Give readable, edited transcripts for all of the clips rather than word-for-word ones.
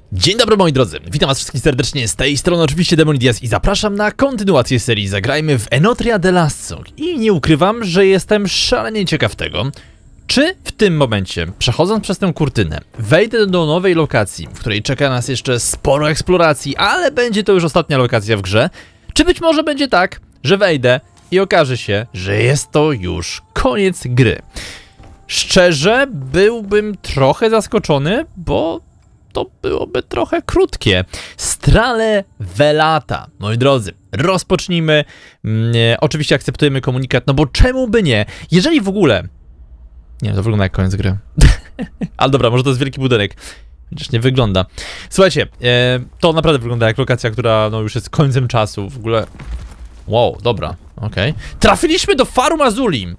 Dzień dobry moi drodzy, witam was wszystkich serdecznie, z tej strony oczywiście Demonidias i zapraszam na kontynuację serii Zagrajmy w Enotria The Last Song. I nie ukrywam, że jestem szalenie ciekaw tego, czy w tym momencie, przechodząc przez tę kurtynę, wejdę do nowej lokacji, w której czeka nas jeszcze sporo eksploracji, ale będzie to już ostatnia lokacja w grze, czy być może będzie tak, że wejdę i okaże się, że jest to już koniec gry. Szczerze, byłbym trochę zaskoczony, bo to byłoby trochę krótkie. Strale Velata. Moi drodzy, rozpocznijmy. Oczywiście akceptujemy komunikat, no bo czemu by nie? Jeżeli w ogóle... Nie, to wygląda jak koniec gry. Ale dobra, może to jest wielki budynek. Chociaż nie wygląda. Słuchajcie, to naprawdę wygląda jak lokacja, która no, już jest końcem czasu. W ogóle... Wow, dobra, okej. Trafiliśmy do Farum Azuli.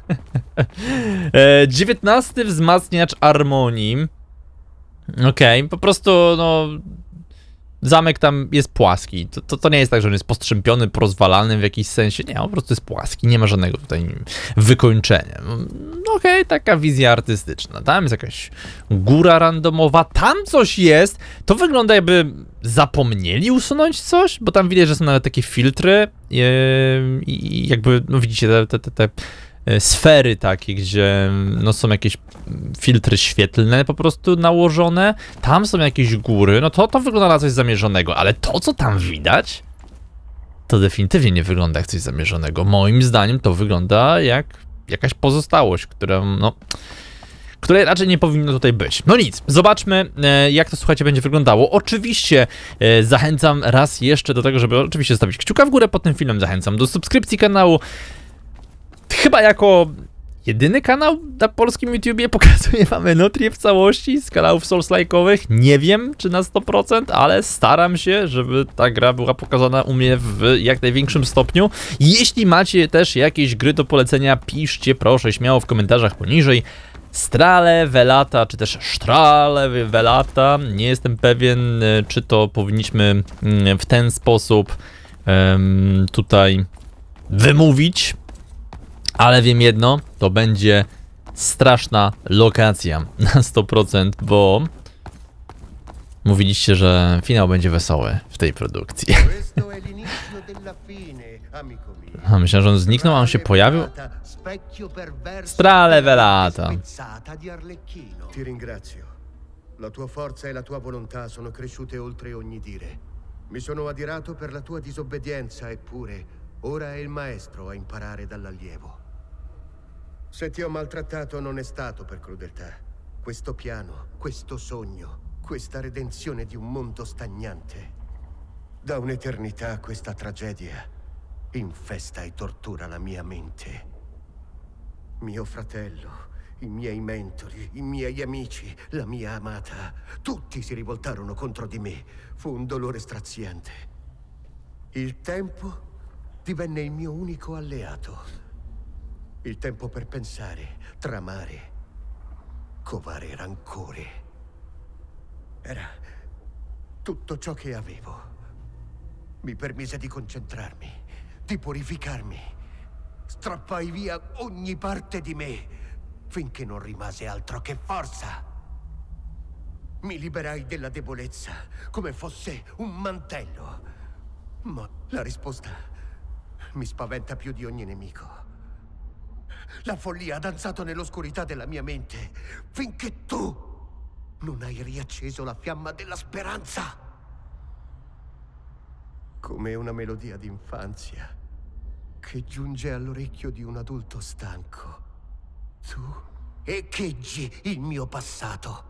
19 wzmacniacz armonii. Okej, po prostu, no... Zamek tam jest płaski. To nie jest tak, że on jest postrzępiony, porozwalany w jakiś sensie. Nie, on po prostu jest płaski. Nie ma żadnego tutaj wykończenia. Okej, taka wizja artystyczna. Tam jest jakaś góra randomowa. Tam coś jest. To wygląda, jakby zapomnieli usunąć coś, bo tam widać, że są nawet takie filtry. I jakby, no widzicie, te sfery takie, gdzie no, są jakieś filtry świetlne po prostu nałożone. Tam są jakieś góry, no to wygląda na coś zamierzonego, ale to, co tam widać, to definitywnie nie wygląda jak coś zamierzonego. Moim zdaniem to wygląda jak jakaś pozostałość, której raczej nie powinno tutaj być. No nic, zobaczmy jak to, słuchajcie, będzie wyglądało. Oczywiście zachęcam raz jeszcze do tego, żeby oczywiście zostawić kciuka w górę pod tym filmem, zachęcam do subskrypcji kanału. Chyba jako jedyny kanał na polskim YouTubie pokazuje wam Enotrię w całości z kanałów Souls-like'owych. Nie wiem, czy na 100%, ale staram się, żeby ta gra była pokazana u mnie w jak największym stopniu. Jeśli macie też jakieś gry do polecenia, piszcie proszę śmiało w komentarzach poniżej. Strale Velata, czy też Strale Velata. Nie jestem pewien, czy to powinniśmy w ten sposób tutaj wymówić. Ale wiem jedno, to będzie straszna lokacja na 100%, bo mówiliście, że finał będzie wesoły w tej produkcji. A myślałem, że on zniknął, a on się pojawił. Strale Velata. Ti ringrazio. La tua forza e la tua volontà sono cresciute oltre ogni dire. Mi sono adirato per la tua disobbedienza, eppure ora è il maestro a imparare dall'allievo. Se ti ho maltrattato non è stato per crudeltà. Questo piano, questo sogno, questa redenzione di un mondo stagnante. Da un'eternità questa tragedia infesta e tortura la mia mente. Mio fratello, i miei mentori, i miei amici, la mia amata, tutti si rivoltarono contro di me. Fu un dolore straziante. Il tempo divenne il mio unico alleato. Il tempo per pensare, tramare, covare rancore. Era tutto ciò che avevo. Mi permise di concentrarmi, di purificarmi. Strappai via ogni parte di me, finché non rimase altro che forza. Mi liberai della debolezza, come fosse un mantello. Ma la risposta mi spaventa più di ogni nemico. La follia ha danzato nell'oscurità della mia mente, finché tu non hai riacceso la fiamma della speranza. Come una melodia d'infanzia che giunge all'orecchio di un adulto stanco. Tu echeggi il mio passato.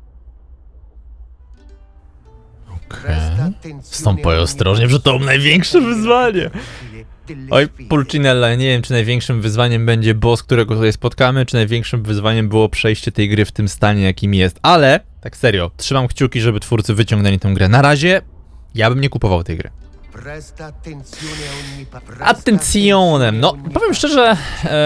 Stąpaj ostrożnie, że to największe wyzwanie. Oj, Pulcinella, nie wiem, czy największym wyzwaniem będzie boss, którego tutaj spotkamy, czy największym wyzwaniem było przejście tej gry w tym stanie, jakim jest. Ale, tak serio, trzymam kciuki, żeby twórcy wyciągnęli tę grę. Na razie, ja bym nie kupował tej gry. Attenzione! No, powiem szczerze,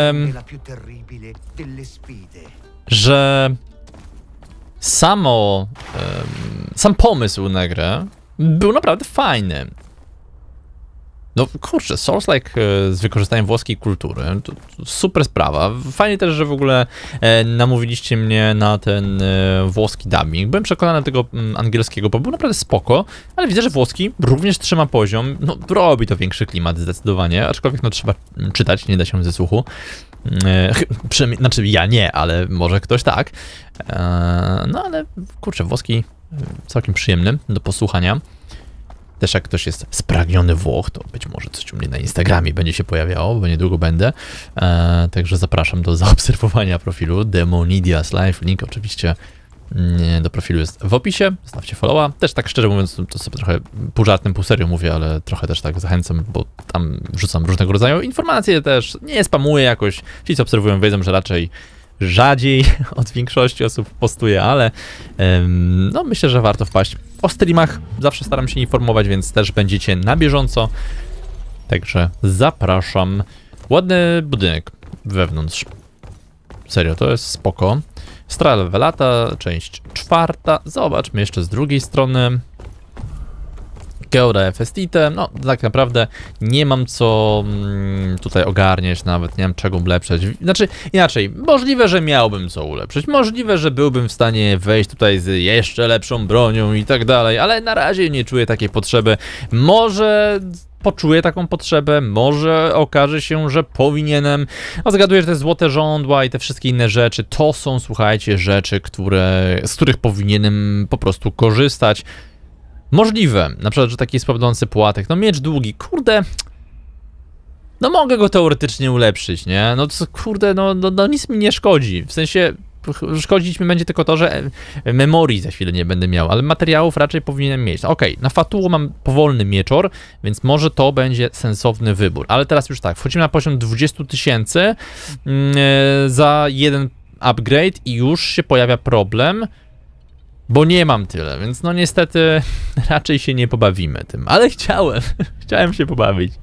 że sam pomysł na grę był naprawdę fajny. No kurczę, Souls-like z wykorzystaniem włoskiej kultury, to super sprawa. Fajnie też, że w ogóle namówiliście mnie na ten włoski dubbing. Byłem przekonany tego angielskiego, bo był naprawdę spoko, ale widzę, że włoski również trzyma poziom. No robi to większy klimat zdecydowanie, aczkolwiek no trzeba czytać, nie da się ze słuchu. Znaczy ja nie, ale może ktoś tak. No ale kurczę, włoski całkiem przyjemny do posłuchania. Też jak ktoś jest spragniony Włoch, to być może coś u mnie na Instagramie będzie się pojawiało, bo niedługo będę. Także zapraszam do zaobserwowania profilu Demonidias Live. Link oczywiście do profilu jest w opisie. Zostawcie followa. Też tak szczerze mówiąc, to sobie trochę pół żartem, pół serio mówię, ale trochę też tak zachęcam, bo tam wrzucam różnego rodzaju informacje też. Nie spamuję jakoś. Ci, co obserwują, wiedzą, że raczej rzadziej od większości osób postuję, ale no myślę, że warto wpaść. O streamach zawsze staram się informować, więc też będziecie na bieżąco. Także zapraszam. Ładny budynek wewnątrz. Serio, to jest spoko. Strala Velata, część 4. Zobaczmy jeszcze z drugiej strony. Geoda Festite, no tak naprawdę nie mam co tutaj ogarniać, nawet nie mam czego ulepszać. Znaczy inaczej, możliwe, że miałbym co ulepszyć, możliwe, że byłbym w stanie wejść tutaj z jeszcze lepszą bronią i tak dalej, ale na razie nie czuję takiej potrzeby. Może poczuję taką potrzebę, może okaże się, że powinienem. No zgaduję, że te złote żądła i te wszystkie inne rzeczy, to są, słuchajcie, rzeczy, z których powinienem po prostu korzystać. Możliwe, na przykład, że taki słabnący płatek, no miecz długi, kurde, no mogę go teoretycznie ulepszyć, nie? No to, kurde, no nic mi nie szkodzi, w sensie szkodzić mi będzie tylko to, że memorii za chwilę nie będę miał, ale materiałów raczej powinienem mieć. Okej, na Fatuo mam powolny mieczor, więc może to będzie sensowny wybór, ale teraz już tak, wchodzimy na poziom 20 000 za jeden upgrade i już się pojawia problem, bo nie mam tyle, więc no niestety raczej się nie pobawimy tym, ale chciałem się pobawić.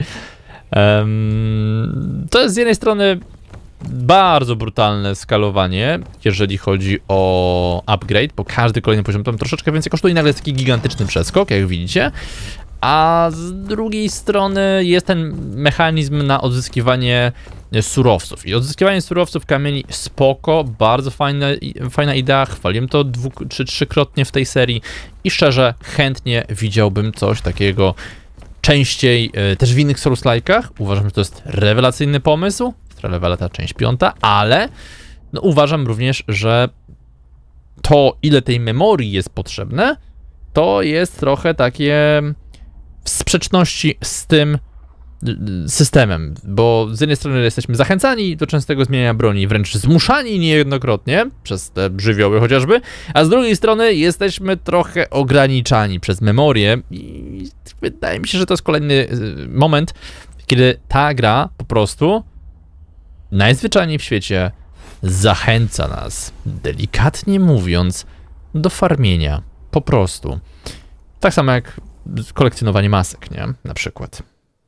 To jest z jednej strony bardzo brutalne skalowanie, jeżeli chodzi o upgrade, bo każdy kolejny poziom tam troszeczkę więcej kosztuje i nagle jest taki gigantyczny przeskok, jak widzicie. A z drugiej strony jest ten mechanizm na odzyskiwanie surowców. I odzyskiwanie surowców kamieni spoko, bardzo fajna idea, chwaliłem to 2 czy 3-krotnie w tej serii i szczerze chętnie widziałbym coś takiego częściej też w innych Souls-like'ach. Uważam, że to jest rewelacyjny pomysł, Strala Velata część 5, ale no, uważam również, że to ile tej memorii jest potrzebne, to jest trochę takie w sprzeczności z tym systemem, bo z jednej strony jesteśmy zachęcani do częstego zmieniania broni, wręcz zmuszani niejednokrotnie przez te żywioły chociażby, a z drugiej strony jesteśmy trochę ograniczani przez memorię i wydaje mi się, że to jest kolejny moment, kiedy ta gra po prostu najzwyczajniej w świecie zachęca nas, delikatnie mówiąc, do farmienia, po prostu. Tak samo jak kolekcjonowanie masek, nie? Na przykład.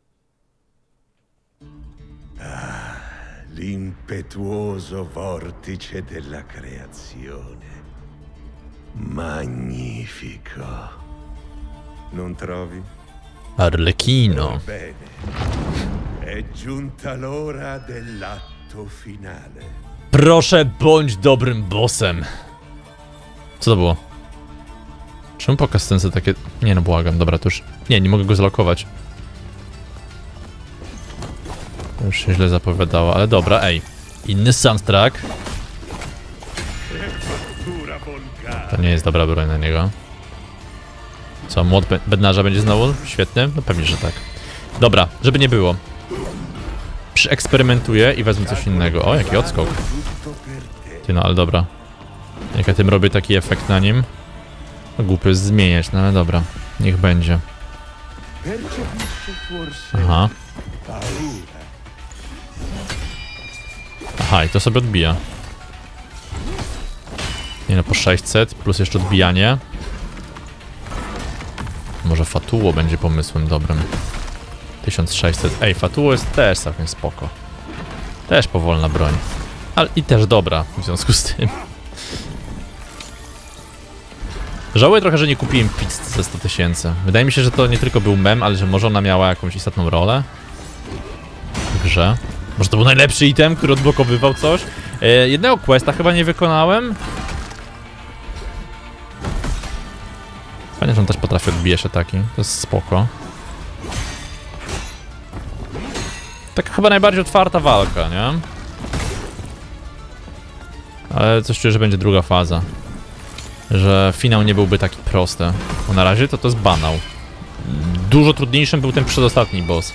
L'impetuoso vortice della creazione. Magnifico. Non trovi? Arlecchino. Bene. È giunta l'ora dell'atto finale. Proszę, bądź dobrym bossem. Co to było? Czemu po cutscence takie... Nie no, błagam, dobra, to już... Nie mogę go zlokować. To już się źle zapowiadało, ale dobra, ej. Inny soundtrack. To nie jest dobra broń na niego. Co, młot bednarza będzie znowu? Świetny? No pewnie, że tak. Dobra, żeby nie było. Przeeksperymentuję i wezmę coś innego. O, jaki odskok. Ty no, ale dobra. Jak ja tym robię taki efekt na nim. No, głupio jest zmieniać, no ale dobra. Niech będzie. Aha. Aha, i to sobie odbija. Nie no, po 600 plus jeszcze odbijanie. Może Fatuo będzie pomysłem dobrym. 1600. Ej, Fatuo jest też całkiem spoko. Też powolna broń. Ale i też dobra w związku z tym. Żałuję trochę, że nie kupiłem pizzy za 100 000. Wydaje mi się, że to nie tylko był mem, ale że może ona miała jakąś istotną rolę w grze. Może to był najlepszy item, który odblokowywał coś. Jednego questa chyba nie wykonałem. Fajnie, że on też potrafi odbijać ataki. To jest spoko. Taka chyba najbardziej otwarta walka, nie? Ale coś czuję, że będzie druga faza. Że finał nie byłby taki prosty. Bo na razie to jest banał. Dużo trudniejszym był ten przedostatni boss.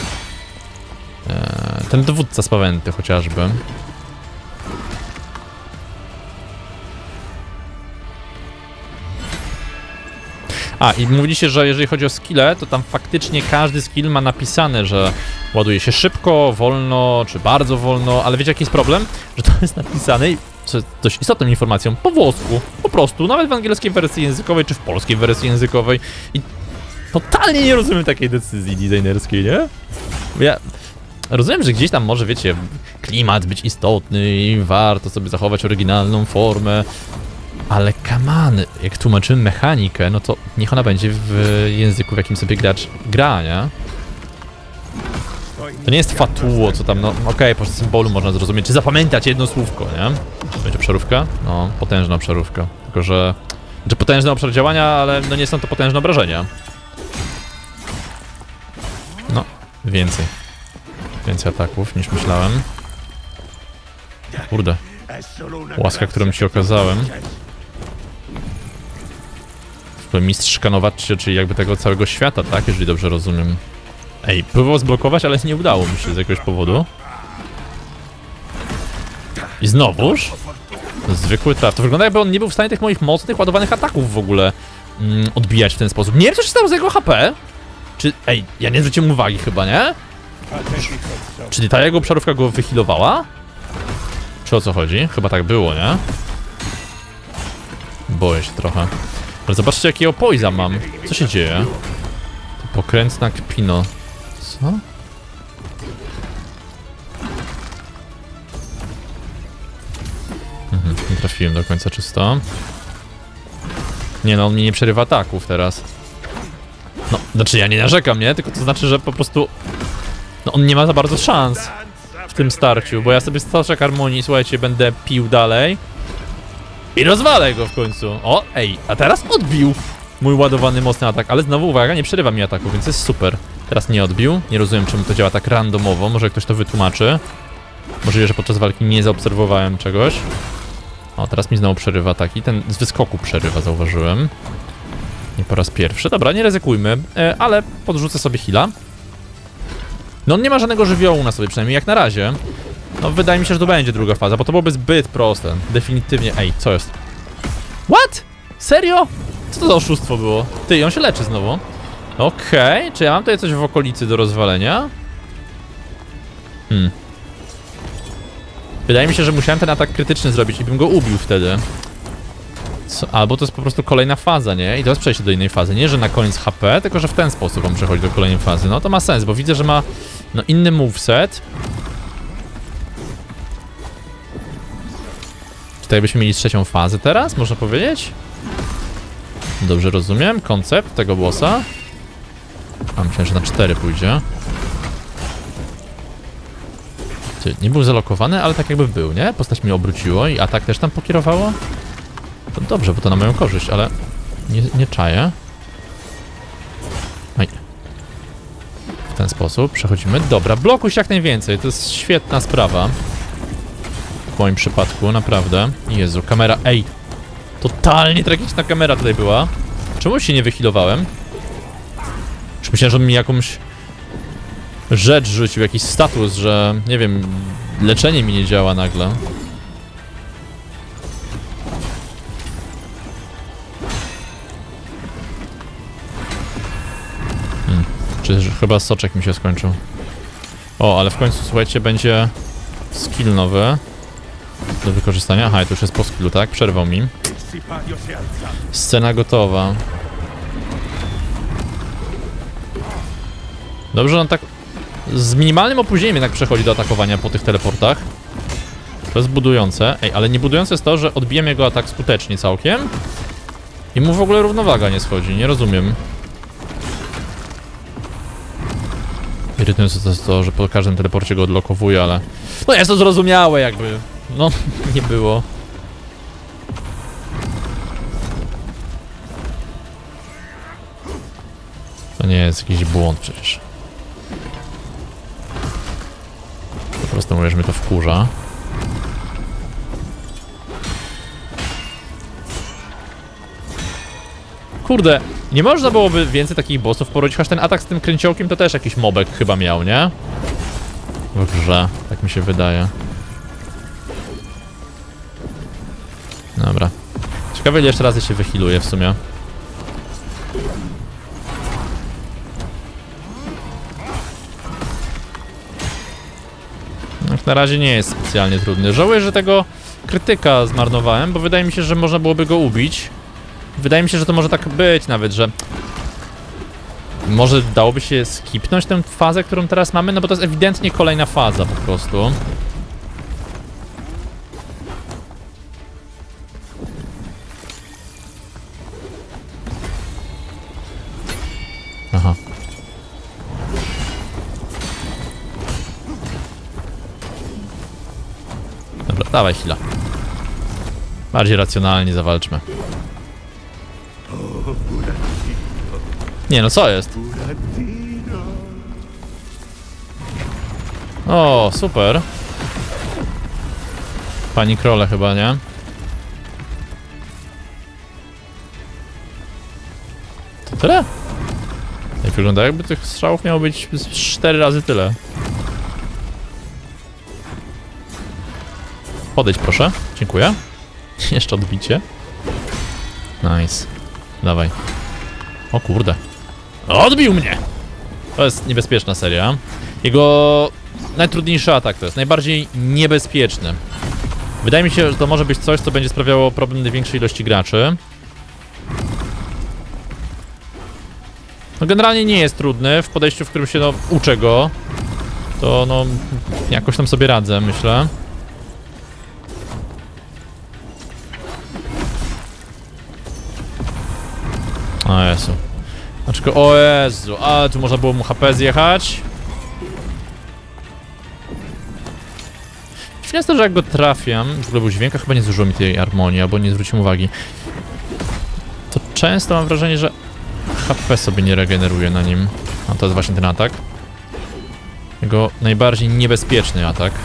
Ten dowódca z Pawenty chociażby. A, i mówiliście, że jeżeli chodzi o skille, to tam faktycznie każdy skill ma napisane, że ładuje się szybko, wolno, czy bardzo wolno, ale wiecie jaki jest problem? Że to jest napisane, co jest dość istotną informacją, po włosku, po prostu, nawet w angielskiej wersji językowej, czy w polskiej wersji językowej i totalnie nie rozumiem takiej decyzji designerskiej, nie? Ja rozumiem, że gdzieś tam może, wiecie, klimat być istotny i warto sobie zachować oryginalną formę, ale come on, jak tłumaczymy mechanikę, no to niech ona będzie w języku, w jakim sobie gracz gra, nie? To nie jest fatuło, co tam, no okej, po symbolu można zrozumieć, czy zapamiętać jedno słówko, nie? Będzie przerówka? No, potężna przerówka. Tylko, że... Znaczy potężny obszar działania, ale no nie są to potężne obrażenia. No, więcej. Więcej ataków niż myślałem. Kurde. Łaska, którą ci okazałem. Mistrz szkanowaczy, czyli jakby tego całego świata, tak? Jeżeli dobrze rozumiem. Ej, próbował zblokować, ale nie udało mi się z jakiegoś powodu. I znowuż? Zwykły traf. To wygląda, jakby on nie był w stanie tych moich mocnych, ładowanych ataków w ogóle odbijać w ten sposób. Nie wiem, co się stało z jego HP. Czy... Ej, ja nie zwróciłem uwagi chyba, nie? Czy ta jego przerówka go wyhealowała? Czy o co chodzi? Chyba tak było, nie? Boję się trochę. Ale zobaczcie, jakiego poisa mam. Co się dzieje? To pokrętna kpino. Co? Nie trafiłem do końca czysto. Nie no, on mi nie przerywa ataków teraz. No, znaczy ja nie narzekam, nie? Tylko to znaczy, że po prostu... No on nie ma za bardzo szans w tym starciu, bo ja sobie Stożek Harmonii, słuchajcie, będę pił dalej. I rozwalę go w końcu. O, ej, a teraz odbił mój ładowany mocny atak, ale znowu uwaga, nie przerywa mi ataku, więc jest super. Teraz nie odbił, nie rozumiem czemu to działa tak randomowo, może ktoś to wytłumaczy. Możliwe, że podczas walki nie zaobserwowałem czegoś. O, teraz mi znowu przerywa ataki, ten z wyskoku przerywa, zauważyłem. Nie po raz pierwszy, dobra, nie ryzykujmy, ale podrzucę sobie heala. No on nie ma żadnego żywiołu na sobie, przynajmniej jak na razie. No wydaje mi się, że to będzie druga faza, bo to byłoby zbyt proste. Definitywnie. Ej, co jest? What? Serio? Co to za oszustwo było? Ty, on się leczy znowu. Okej, czy ja mam tutaj coś w okolicy do rozwalenia? Wydaje mi się, że musiałem ten atak krytyczny zrobić i bym go ubił wtedy. Co? Albo to jest po prostu kolejna faza, nie? I to jest przejście do innej fazy. Nie, że na koniec HP, tylko że w ten sposób on przechodzi do kolejnej fazy. No to ma sens, bo widzę, że ma no inny moveset. Tutaj byśmy mieli trzecią fazę teraz, można powiedzieć? Dobrze rozumiem koncept tego bossa. A myślałem, że na 4 pójdzie. Nie był zalokowany, ale tak jakby był, nie? Postać mi obróciło i atak też tam pokierowało. To dobrze, bo to na moją korzyść, ale nie czaję. Oj. W ten sposób przechodzimy. Dobra, blokuj się jak najwięcej, to jest świetna sprawa. W moim przypadku, naprawdę. Jezu, kamera, ej! Totalnie tragiczna kamera tutaj była. Czemu się nie wyhealowałem? Już myślałem, że on mi jakąś rzecz rzucił, jakiś status, że nie wiem, leczenie mi nie działa nagle. Czy chyba soczek mi się skończył. O, ale w końcu, słuchajcie, będzie skill nowy do wykorzystania. Aha, to już jest po skillu, tak? Przerwał mi. Scena gotowa. Dobrze, on tak z minimalnym opóźnieniem jednak przechodzi do atakowania po tych teleportach. To jest budujące. Ej, ale nie budujące jest to, że odbijam jego atak skutecznie całkiem. I mu w ogóle równowaga nie schodzi, nie rozumiem. Irytujące to jest to, że po każdym teleporcie go odlokowuje, ale... No jest to zrozumiałe jakby. No, nie było. To nie jest jakiś błąd przecież. Po prostu mówię, że mnie to wkurza. Kurde, nie można byłoby więcej takich bossów porodzić, chociaż ten atak z tym kręciołkiem to też jakiś mobek chyba miał, nie? W grze, tak mi się wydaje. Dobra. Ciekawe, ile jeszcze razy się wyhealuje w sumie. Jak na razie nie jest specjalnie trudny. Żałuję, że tego krytyka zmarnowałem, bo wydaje mi się, że można byłoby go ubić. Wydaje mi się, że to może tak być nawet, że... Może dałoby się skipnąć tę fazę, którą teraz mamy, no bo to jest ewidentnie kolejna faza po prostu. Aha. Dobra, dawaj chwila. Bardziej racjonalnie zawalczmy. Nie no, co jest? O, super. Pani Krole chyba, nie? To tyle? Jak wygląda, jakby tych strzałów miało być 4 razy tyle. Podejdź proszę, dziękuję. Jeszcze odbicie. Nice. Dawaj. O kurde. Odbił mnie! To jest niebezpieczna seria. Jego najtrudniejszy atak to jest, najbardziej niebezpieczny. Wydaje mi się, że to może być coś, co będzie sprawiało problem dla większej ilości graczy. No generalnie nie jest trudny, w podejściu, w którym się no uczę go, to no jakoś tam sobie radzę, myślę. O Jezu. Znaczy, o Jezu, a tu można było mu HP zjechać. Śmieszne jest to, że jak go trafiam, w ogóle był dźwięk, a chyba nie zużyło mi tej armonii, albo nie zwróciłem uwagi. To często mam wrażenie, że HP sobie nie regeneruje na nim. A to jest właśnie ten atak. Jego najbardziej niebezpieczny atak.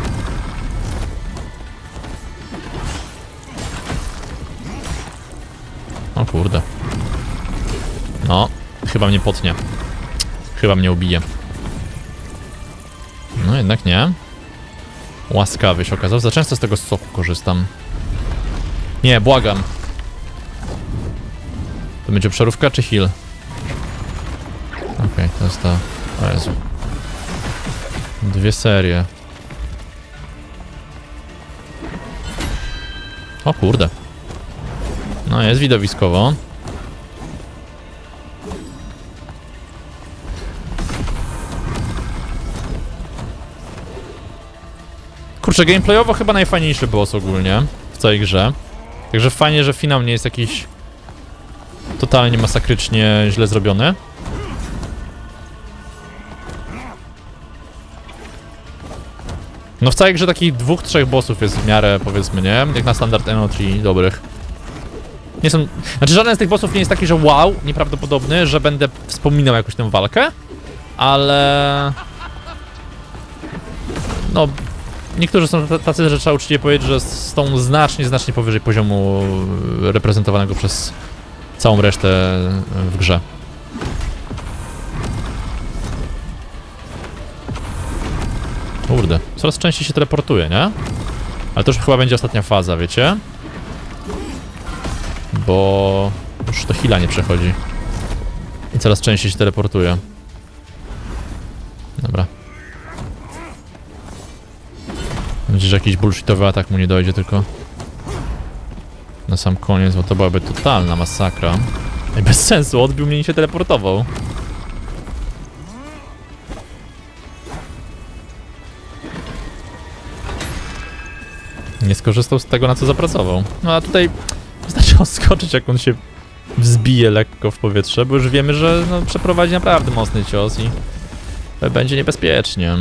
O kurde. No, chyba mnie potnie. Chyba mnie ubije. No jednak nie. Łaskawy się okazał. Za często z tego soku korzystam. Nie, błagam. To będzie przerówka czy heal? Okej, to jest ta... O Jezu. 2 serie. O kurde. No jest widowiskowo. Kurczę, gameplayowo chyba najfajniejszy boss ogólnie w całej grze. Także fajnie, że finał nie jest jakiś totalnie masakrycznie źle zrobiony. No w całej grze takich 2-3 bossów jest w miarę, powiedzmy, nie? Jak na standard NO3 dobrych. Nie są... Znaczy żaden z tych bossów nie jest taki, że wow, nieprawdopodobny, że będę wspominał jakąś tę walkę. Ale... No... Niektórzy są tacy, że trzeba uczciwie powiedzieć, że są znacznie powyżej poziomu reprezentowanego przez całą resztę w grze. Kurde, coraz częściej się teleportuje, nie? Ale to już chyba będzie ostatnia faza, wiecie? Bo już to heala nie przechodzi. I coraz częściej się teleportuje. Dobra. Mam nadzieję, że jakiś bullshitowy atak mu nie dojdzie tylko na sam koniec, bo to byłaby totalna masakra. I bez sensu, odbił mnie i się teleportował. Nie skorzystał z tego, na co zapracował. No a tutaj wystarczy odskoczyć, jak on się wzbije lekko w powietrze, bo już wiemy, że no, przeprowadzi naprawdę mocny cios i będzie niebezpiecznie.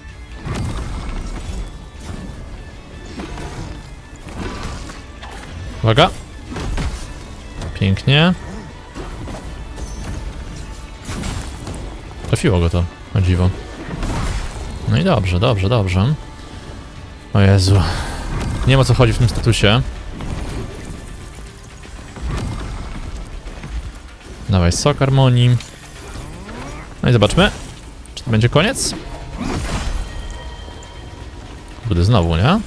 Uwaga. Pięknie. Trafiło go to, o dziwo. No i dobrze, dobrze, dobrze. O Jezu. Nie wiem, o co chodzi w tym statusie. Dawaj sok harmonii. No i zobaczmy, czy to będzie koniec. Budę znowu, nie?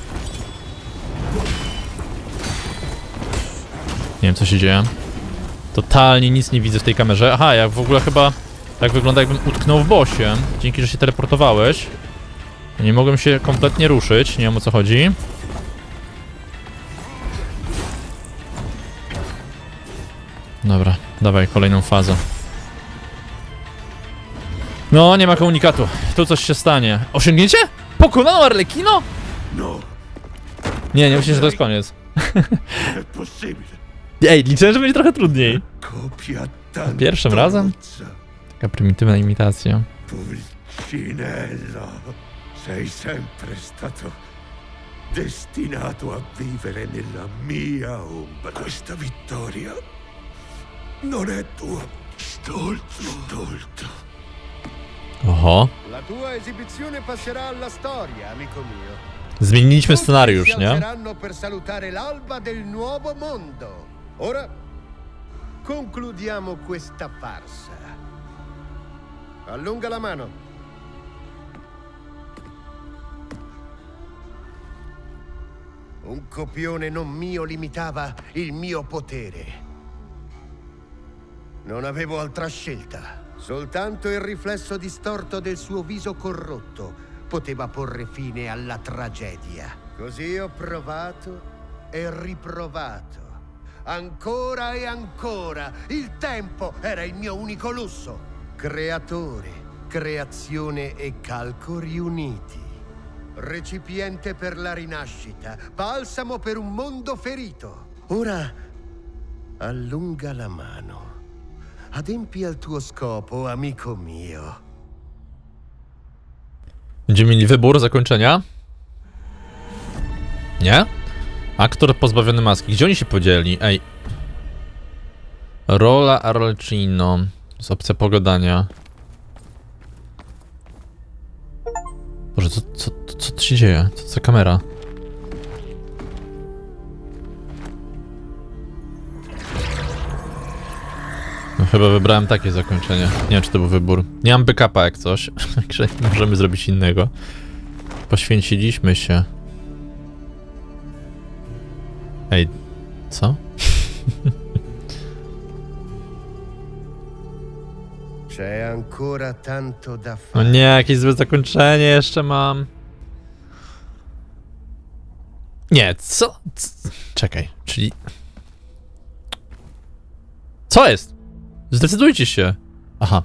Nie wiem, co się dzieje. Totalnie nic nie widzę w tej kamerze. Aha, ja w ogóle chyba... Tak wygląda, jakbym utknął w bosie. Dzięki, że się teleportowałeś. Nie mogłem się kompletnie ruszyć. Nie wiem, o co chodzi. Dobra, dawaj kolejną fazę. No, nie ma komunikatu. Tu coś się stanie. Osiągnięcie? Pokonano Arlecchino? No, Nie, nie myślę, że to jest koniec. è possibile. Ej, liczę, że będzie trochę trudniej. Copia tanto Pierwszym razem? rozza. Taka prymitywna imitacja. Pulcinella, sei sempre stato destinato a vivere nella mia ombra. Questa vittoria non è tua. Stolto. Oho. La tua esibizione passerà alla storia, amico mio. Zmieniliśmy scenariusz, Tutti si nie? alzeranno per salutare l'alba del nuovo mondo. Ora concludiamo questa farsa. Allunga la mano. Un copione non mio limitava il mio potere. Non avevo altra scelta. Soltanto il riflesso distorto del suo viso corrotto poteva porre fine alla tragedia. Così ho provato e riprovato. Ancora e ancora. Il tempo era il mio unico lusso. Creatore, creazione e calco riuniti. Recipiente per la rinascita, balsamo per un mondo ferito. Ora allunga la mano. Adempi al tuo scopo, amico mio. Będziemy mieli wybór zakończenia? Nie? Aktor pozbawiony maski. Gdzie oni się podzieli? Ej. Rola Arlecchino. To jest opcja pogadania. Boże, co się dzieje? Co za kamera? No chyba wybrałem takie zakończenie. Nie wiem, czy to był wybór. Nie mam backupa jak coś, także nie możemy zrobić innego. Poświęciliśmy się. Ej, co? C'è ancora tanto da No fare. nie, jakieś złe zakończenie jeszcze mam. Nie, co? Czekaj, czyli... Co jest? Zdecydujcie się. Aha.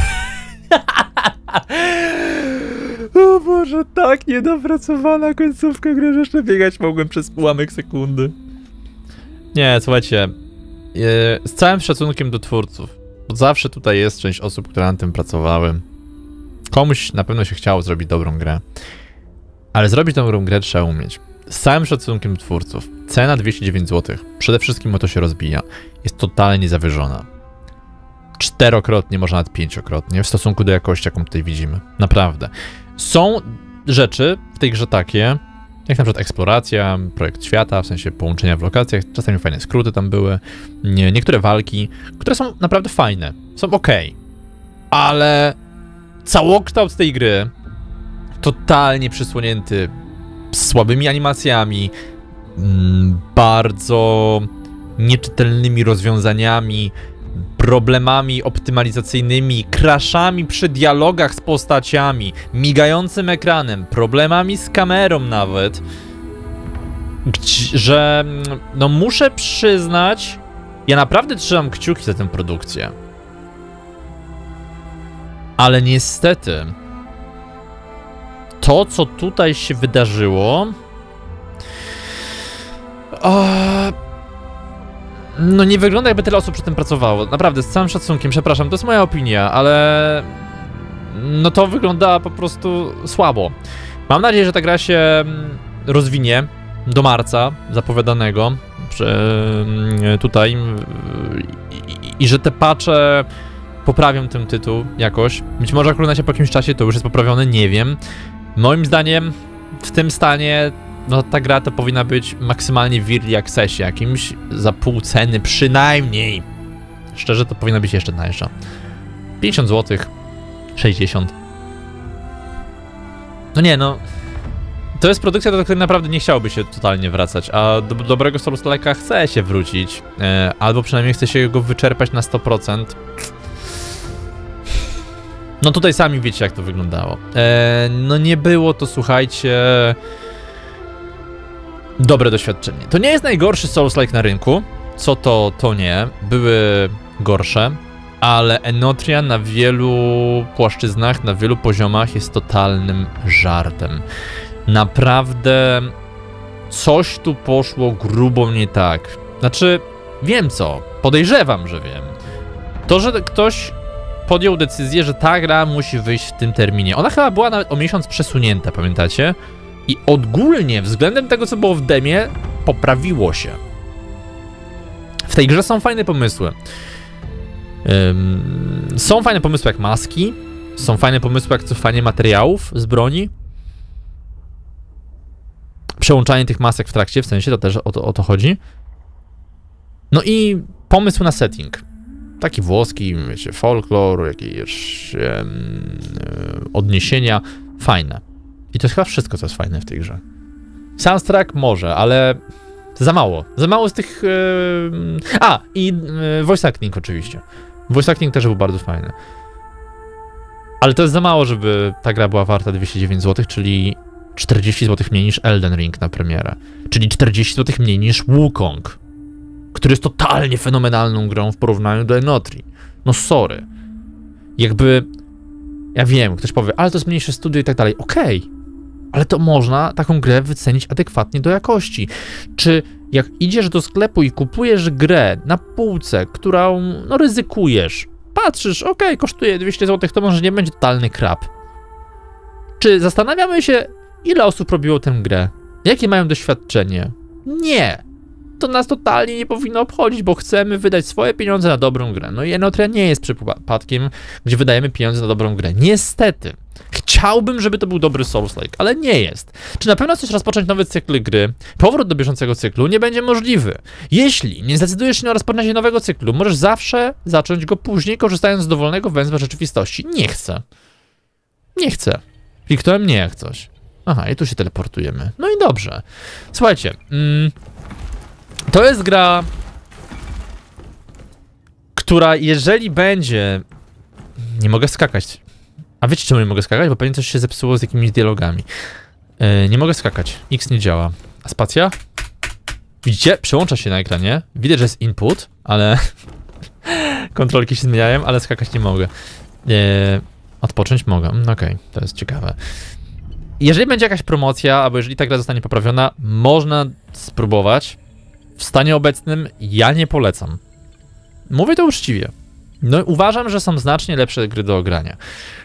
O Boże, tak niedopracowana końcówka gry, że jeszcze biegać mogłem przez ułamek sekundy. Nie, słuchajcie. Z całym szacunkiem do twórców. Bo zawsze tutaj jest część osób, które nad tym pracowały. Komuś na pewno się chciało zrobić dobrą grę. Ale zrobić dobrą grę trzeba umieć. Z całym szacunkiem twórców. Cena 209 zł. Przede wszystkim o to się rozbija. Jest totalnie zawyżona. 4-krotnie, może nawet 5-krotnie w stosunku do jakości, jaką tutaj widzimy. Naprawdę. Są rzeczy w tej grze takie, jak na przykład eksploracja, projekt świata, w sensie połączenia w lokacjach, czasami fajne skróty tam były, niektóre walki, które są naprawdę fajne, są ok, ale całokształt tej gry totalnie przysłonięty słabymi animacjami, bardzo nieczytelnymi rozwiązaniami, problemami optymalizacyjnymi, crashami przy dialogach z postaciami, migającym ekranem, problemami z kamerą nawet, że no muszę przyznać, ja naprawdę trzymam kciuki za tę produkcję. Ale niestety to, co tutaj się wydarzyło, No nie wygląda, jakby tyle osób przy tym pracowało. Naprawdę, z całym szacunkiem, przepraszam, to jest moja opinia, ale... No to wygląda po prostu słabo. Mam nadzieję, że ta gra się rozwinie do marca zapowiadanego tutaj i że te patche poprawią ten tytuł jakoś. Być może akurat po jakimś czasie to już jest poprawione, nie wiem. Moim zdaniem w tym stanie no ta gra to powinna być maksymalnie w early accessie jakimś za pół ceny przynajmniej. Szczerze to powinna być jeszcze tańsza. 50 zł, 60. No nie no. To jest produkcja, do której naprawdę nie chciałoby się totalnie wracać, a do dobrego Souls-like'a chce się wrócić, albo przynajmniej chce się go wyczerpać na 100%. No tutaj sami wiecie, jak to wyglądało. No nie było to, słuchajcie, dobre doświadczenie. To nie jest najgorszy Souls-like na rynku, co to nie, były gorsze, ale Enotria na wielu płaszczyznach, na wielu poziomach jest totalnym żartem. Naprawdę coś tu poszło grubo nie tak. Znaczy, wiem co, podejrzewam, że wiem. To, że ktoś podjął decyzję, że ta gra musi wyjść w tym terminie. Ona chyba była nawet o miesiąc przesunięta, pamiętacie? I ogólnie względem tego, co było w demie, poprawiło się. W tej grze są fajne pomysły. Są fajne pomysły jak maski, są fajne pomysły jak cofanie materiałów z broni. Przełączanie tych masek w trakcie, w sensie, to też o to chodzi. No i pomysł na setting. Taki włoski, wiecie, folklor, jakieś odniesienia. Fajne. I to jest chyba wszystko, co jest fajne w tej grze. Soundtrack może, ale za mało. Za mało z tych... voice acting oczywiście. Voice acting też był bardzo fajny. Ale to jest za mało, żeby ta gra była warta 209 zł, czyli 40 zł mniej niż Elden Ring na premierę. Czyli 40 zł mniej niż Wukong, który jest totalnie fenomenalną grą w porównaniu do Enotrii. No sorry. Jakby... Ja wiem, ktoś powie, ale to jest mniejsze studio i tak dalej. Okej. Ale to można taką grę wycenić adekwatnie do jakości. Czy jak idziesz do sklepu i kupujesz grę na półce, którą no ryzykujesz, patrzysz, okej, kosztuje 200 zł, to może nie będzie totalny krap. Czy zastanawiamy się, ile osób robiło tę grę? Jakie mają doświadczenie? Nie. To nas totalnie nie powinno obchodzić, bo chcemy wydać swoje pieniądze na dobrą grę. No i Enotria nie jest przypadkiem, gdzie wydajemy pieniądze na dobrą grę. Niestety. Chciałbym, żeby to był dobry Souls-like, ale nie jest. Czy na pewno chcesz rozpocząć nowy cykl gry? Powrót do bieżącego cyklu nie będzie możliwy. Jeśli nie zdecydujesz się na rozpoczęcie nowego cyklu, możesz zawsze zacząć go później, korzystając z dowolnego węzła rzeczywistości. Nie chcę. Nie chcę. Kliknąłem nie jak coś. Aha, i tu się teleportujemy. No i dobrze. Słuchajcie, to jest gra, która jeżeli będzie... Nie mogę skakać. A wiecie czemu nie mogę skakać? Bo pewnie coś się zepsuło z jakimiś dialogami. Nie mogę skakać. X nie działa. A spacja? Widzicie? Przełącza się na ekranie. Widać, że jest input, ale... Kontrolki się zmieniają, ale skakać nie mogę. Odpocząć mogę. Okej, to jest ciekawe. Jeżeli będzie jakaś promocja, albo jeżeli ta gra zostanie poprawiona, można spróbować. W stanie obecnym ja nie polecam. Mówię to uczciwie. No uważam, że są znacznie lepsze gry do ogrania.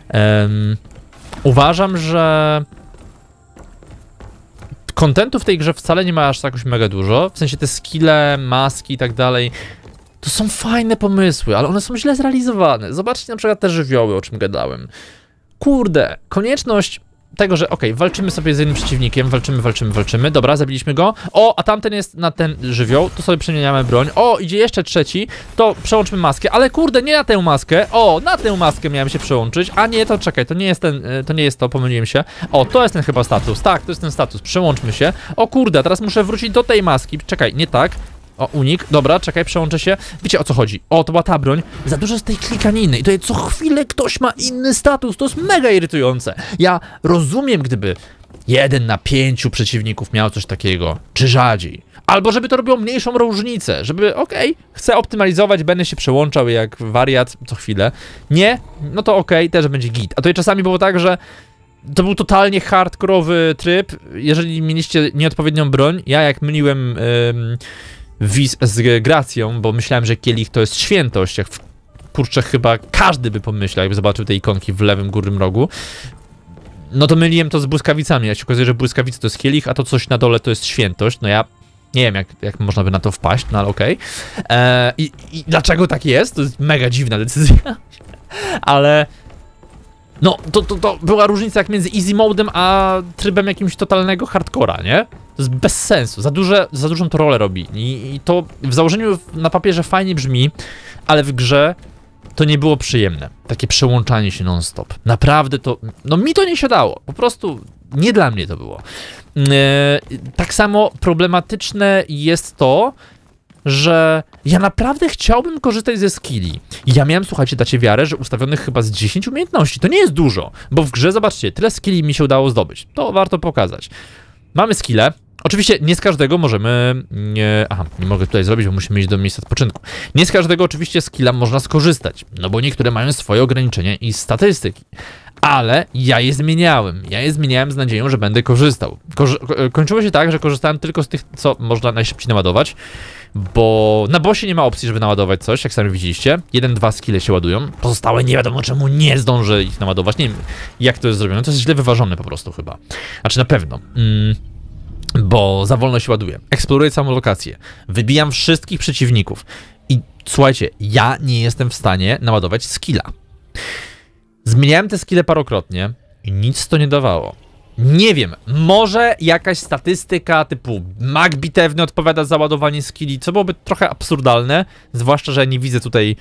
Uważam, że kontentu w tej grze wcale nie ma aż tak mega dużo. W sensie te skille, maski i tak dalej. To są fajne pomysły, ale one są źle zrealizowane. Zobaczcie na przykład te żywioły, o czym gadałem. Kurde, konieczność tego, że okej, walczymy sobie z jednym przeciwnikiem, walczymy, dobra, zabiliśmy go. O, a tamten jest na ten żywioł, to sobie przemieniamy broń. O, idzie jeszcze trzeci, to przełączmy maskę, ale kurde, nie na tę maskę. O, na tę maskę miałem się przełączyć, a nie, to czekaj, to nie jest to, pomyliłem się. O, to jest ten chyba status, tak, to jest ten status, przełączmy się. O kurde, teraz muszę wrócić do tej maski, czekaj, nie tak. O, unik, dobra, czekaj, przełączę się. Wiecie o co chodzi? O, to była ta broń. Za dużo z tej klikaniny i tutaj co chwilę ktoś ma inny status, to jest mega irytujące. Ja rozumiem, gdyby 1 na 5 przeciwników miał coś takiego, czy rzadziej. Albo żeby to robiło mniejszą różnicę, żeby, okej, chcę optymalizować, będę się przełączał jak wariat co chwilę. Nie? No to okej, też będzie git. A tutaj czasami było tak, że to był totalnie hardkorowy tryb, jeżeli mieliście nieodpowiednią broń. Ja jak myliłem Vis z Gracją, bo myślałem, że kielich to jest świętość, jak kurczę chyba każdy by pomyślał, jakby zobaczył te ikonki w lewym górnym rogu. No to myliłem to z błyskawicami, jak się okazuje, że błyskawice to jest kielich, a to coś na dole to jest świętość. No ja nie wiem, jak można by na to wpaść, no ale okej. I dlaczego tak jest? To jest mega dziwna decyzja. Ale no, to była różnica jak między easy modem a trybem jakimś totalnego hardcora, nie? To jest bez sensu, za dużą to rolę robi i to w założeniu na papierze fajnie brzmi, ale w grze to nie było przyjemne. Takie przełączanie się non-stop. Naprawdę to, no mi to nie siadało, po prostu nie dla mnie to było. Tak samo problematyczne jest to, że ja naprawdę chciałbym korzystać ze skilli. I ja miałem, słuchajcie, dacie wiarę, że ustawionych chyba z 10 umiejętności. To nie jest dużo, bo w grze, zobaczcie, tyle skilli mi się udało zdobyć. To warto pokazać. Mamy skille. Oczywiście nie z każdego możemy... nie mogę tutaj zrobić, bo musimy iść do miejsca odpoczynku. Nie z każdego oczywiście skilla można skorzystać, no bo niektóre mają swoje ograniczenia i statystyki. Ale ja je zmieniałem. Ja je zmieniałem z nadzieją, że będę korzystał. Kończyło się tak, że korzystałem tylko z tych, co można najszybciej naładować, bo na bossie nie ma opcji, żeby naładować coś, jak sami widzieliście. 1-2 skille się ładują. Pozostałe nie wiadomo czemu nie zdążę ich naładować. Nie wiem, jak to jest zrobione. To jest źle wyważone po prostu chyba. Znaczy na pewno. Bo za wolno się ładuje. Eksploruję całą lokację. Wybijam wszystkich przeciwników. I słuchajcie, ja nie jestem w stanie naładować skilla. Zmieniałem te skille parokrotnie i nic to nie dawało. Nie wiem, może jakaś statystyka typu mag bitewny odpowiada za ładowanie skilli, co byłoby trochę absurdalne, zwłaszcza, że nie widzę tutaj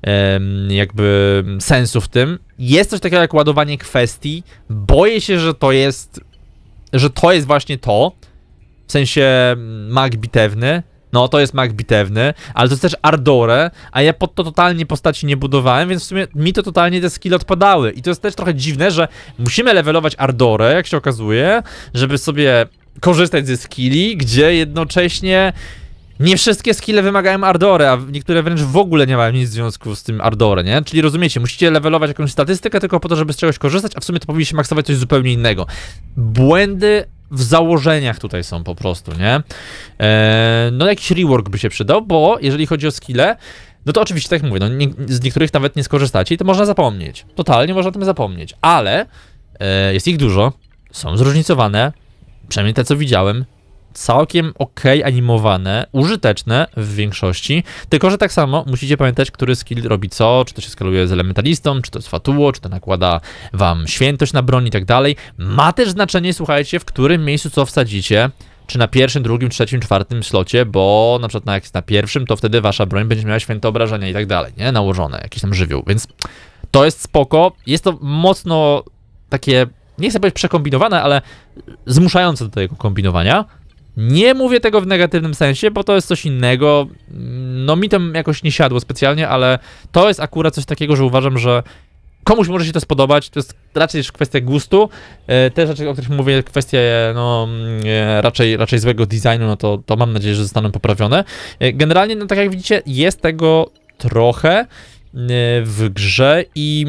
jakby sensu w tym. Jest coś takiego jak ładowanie kwestii. Boję się, że to jest właśnie to. W sensie mag bitewny. No, to jest mag bitewny, ale to jest też Ardore, a ja pod to totalnie postaci nie budowałem, więc w sumie mi to totalnie te skille odpadały. I to jest też trochę dziwne, że musimy levelować Ardore, jak się okazuje, żeby sobie korzystać ze skilli, gdzie jednocześnie nie wszystkie skille wymagają Ardore, a niektóre wręcz w ogóle nie mają nic w związku z tym Ardore, nie? Czyli rozumiecie, musicie levelować jakąś statystykę tylko po to, żeby z czegoś korzystać, a w sumie to powinniście maksować coś zupełnie innego. Błędy w założeniach tutaj są po prostu, nie? No jakiś rework by się przydał, bo jeżeli chodzi o skille, no to oczywiście, tak jak mówię, no z niektórych nawet nie skorzystacie i to można zapomnieć. Totalnie można o tym zapomnieć, ale jest ich dużo, są zróżnicowane, przynajmniej te, co widziałem, całkiem okej animowane, użyteczne w większości, tylko że tak samo musicie pamiętać, który skill robi co, czy to się skaluje z elementalistą, czy to jest fatuło, czy to nakłada wam świętość na broń i tak dalej. Ma też znaczenie, słuchajcie, w którym miejscu co wsadzicie, czy na pierwszym, drugim, trzecim, czwartym slocie, bo na przykład jak jest na pierwszym, to wtedy wasza broń będzie miała święte obrażenia i tak dalej, nie? Nałożone, jakiś tam żywioł, więc to jest spoko. Jest to mocno takie, nie chcę powiedzieć przekombinowane, ale zmuszające do tego kombinowania. Nie mówię tego w negatywnym sensie, bo to jest coś innego. No mi to jakoś nie siadło specjalnie, ale to jest akurat coś takiego, że uważam, że komuś może się to spodobać. To jest raczej już kwestia gustu. Te rzeczy, o których mówię, kwestie no, raczej złego designu, no to mam nadzieję, że zostaną poprawione. Generalnie, no tak jak widzicie, jest tego trochę w grze i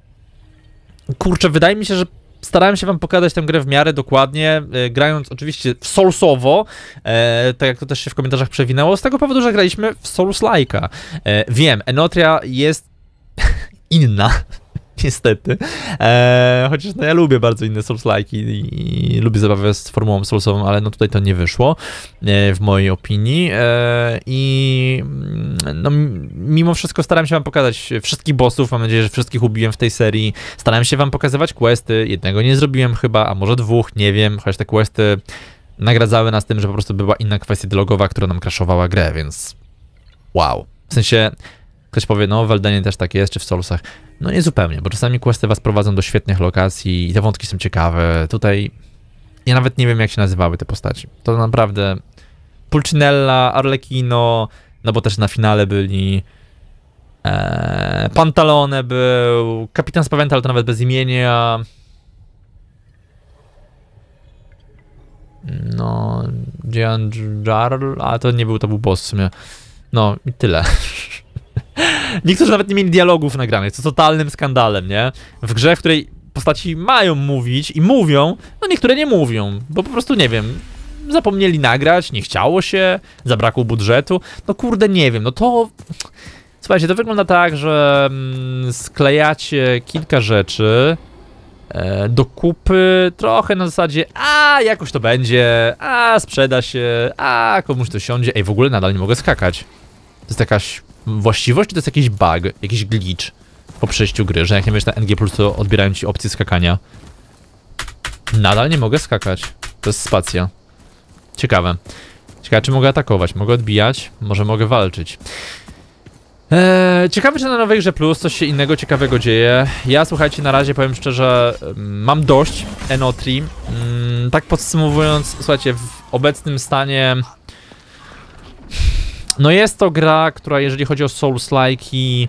kurczę, wydaje mi się, że starałem się wam pokazać tę grę w miarę dokładnie, grając oczywiście w Soulsowo, tak jak to też się w komentarzach przewinęło, z tego powodu, że graliśmy w Souls-like'a. Wiem, Enotria jest inna, niestety, chociaż no ja lubię bardzo inne Souls-like'i i lubię zabawę z formułą Soulsową, ale no tutaj to nie wyszło, w mojej opinii i no mimo wszystko starałem się wam pokazać wszystkich bossów, mam nadzieję, że wszystkich ubiłem w tej serii, starałem się wam pokazywać questy, jednego nie zrobiłem chyba, a może dwóch, nie wiem, chociaż te questy nagradzały nas tym, że po prostu była inna kwestia dialogowa, która nam crashowała grę, więc wow, w sensie ktoś powie, no w Eldenie też tak jest, czy w Soulsach. No nie zupełnie, bo czasami questy was prowadzą do świetnych lokacji i te wątki są ciekawe. Tutaj ja nawet nie wiem, jak się nazywały te postaci. To naprawdę Pulcinella, Arlecchino, no bo też na finale byli Pantalone był, Kapitan Spaventa, ale to nawet bez imienia. No, Jarl, a to nie był, to był boss w sumie. No i tyle. Niektórzy nawet nie mieli dialogów nagranych, co totalnym skandalem, nie? W grze, w której postaci mają mówić i mówią, no niektóre nie mówią, bo po prostu nie wiem, zapomnieli nagrać, nie chciało się, zabrakło budżetu. No kurde, nie wiem, no to... Słuchajcie, to wygląda tak, że sklejacie kilka rzeczy do kupy, trochę na zasadzie, a jakoś to będzie, a sprzeda się, a komuś to siądzie. Ej, w ogóle nadal nie mogę skakać. To jest jakaś właściwość, czy to jest jakiś bug, jakiś glitch po przejściu gry, że jak nie wiesz na NG+, to odbierają ci opcję skakania. Nadal nie mogę skakać. To jest spacja. Ciekawe. Ciekawe, czy mogę atakować, mogę odbijać, może mogę walczyć. Ciekawe, czy na nowej grze Plus coś się innego ciekawego dzieje. Ja, słuchajcie, na razie powiem szczerze, mam dość NO3. Tak podsumowując, słuchajcie, w obecnym stanie... No jest to gra, która jeżeli chodzi o Souls-like'i,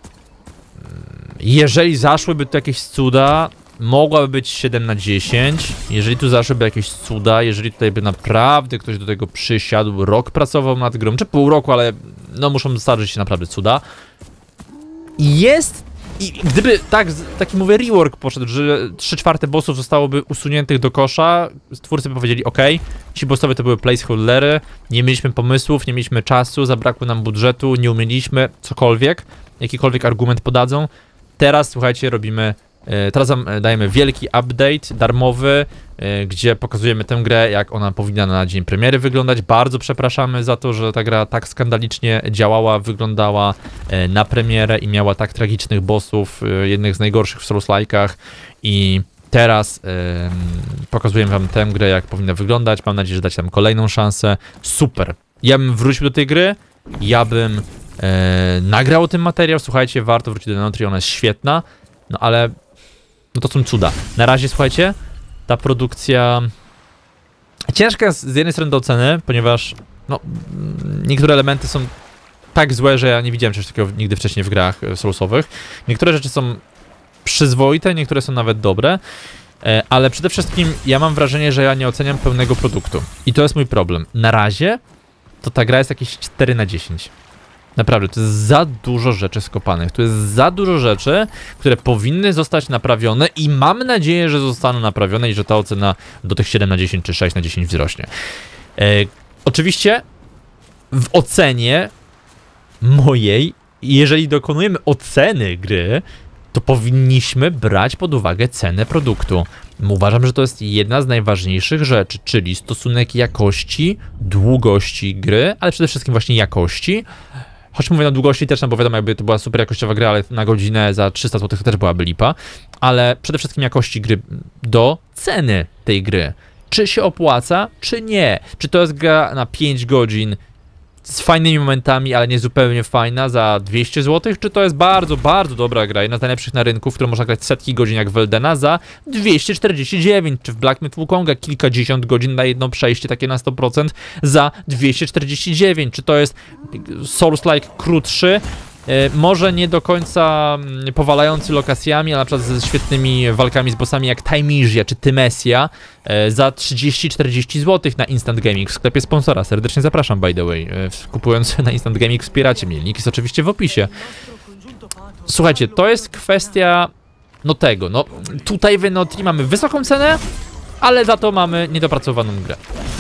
jeżeli zaszłyby tu jakieś cuda, mogłaby być 7 na 10. Jeżeli tu zaszłyby jakieś cuda, jeżeli tutaj by naprawdę ktoś do tego przysiadł, rok pracował nad grą, czy pół roku, ale no muszą zdarzyć się naprawdę cuda. I gdyby taki mówię rework poszedł, że 3/4 bossów zostałoby usuniętych do kosza, twórcy by powiedzieli, ok, ci bossowie to były placeholdery, nie mieliśmy pomysłów, nie mieliśmy czasu, zabrakło nam budżetu, nie umieliśmy, cokolwiek, jakikolwiek argument podadzą. Teraz, słuchajcie, robimy... Teraz dajemy wielki update darmowy, gdzie pokazujemy tę grę, jak ona powinna na dzień premiery wyglądać. Bardzo przepraszamy za to, że ta gra tak skandalicznie działała, wyglądała na premierę i miała tak tragicznych bossów, jednych z najgorszych w Souls-like'ach. I teraz pokazujemy wam tę grę, jak powinna wyglądać. Mam nadzieję, że dacie nam kolejną szansę. Super. Ja bym wrócił do tej gry, ja bym nagrał ten materiał. Słuchajcie, warto wrócić do NO3, ona jest świetna. No ale... No to są cuda. Na razie, słuchajcie, ta produkcja ciężka jest z jednej strony do oceny, ponieważ no, niektóre elementy są tak złe, że ja nie widziałem czegoś takiego nigdy wcześniej w grach soulsowych. Niektóre rzeczy są przyzwoite, niektóre są nawet dobre, ale przede wszystkim ja mam wrażenie, że ja nie oceniam pełnego produktu. I to jest mój problem. Na razie to ta gra jest jakieś 4 na 10. Naprawdę, to jest za dużo rzeczy skopanych, to jest za dużo rzeczy, które powinny zostać naprawione i mam nadzieję, że zostaną naprawione i że ta ocena do tych 7 na 10 czy 6 na 10 wzrośnie. Oczywiście w ocenie mojej, jeżeli dokonujemy oceny gry, to powinniśmy brać pod uwagę cenę produktu. Uważam, że to jest jedna z najważniejszych rzeczy, czyli stosunek jakości, długości gry, ale przede wszystkim właśnie jakości. Choć mówię na długości też, no bo wiadomo, jakby to była super jakościowa gra, ale na godzinę za 300 zł to też byłaby lipa. Ale przede wszystkim jakości gry do ceny tej gry. Czy się opłaca, czy nie? Czy to jest gra na 5 godzin z fajnymi momentami, ale nie zupełnie fajna za 200 zł? Czy to jest bardzo, bardzo dobra gra, jedna z najlepszych na rynku, w którą można grać setki godzin jak w Eldena za 249? Czy w Black Myth Wukonga kilkadziesiąt godzin na jedno przejście takie na 100% za 249? Czy to jest Souls-like krótszy? Może nie do końca powalający lokacjami, ale na przykład ze świetnymi walkami z bossami jak Thymesia czy Tymesia za 30-40 zł na Instant Gaming w sklepie sponsora. Serdecznie zapraszam, by the way. Kupując na Instant Gaming wspieracie mnie. Link jest oczywiście w opisie. Słuchajcie, to jest kwestia no tego, no tutaj w NO3 mamy wysoką cenę, ale za to mamy niedopracowaną grę.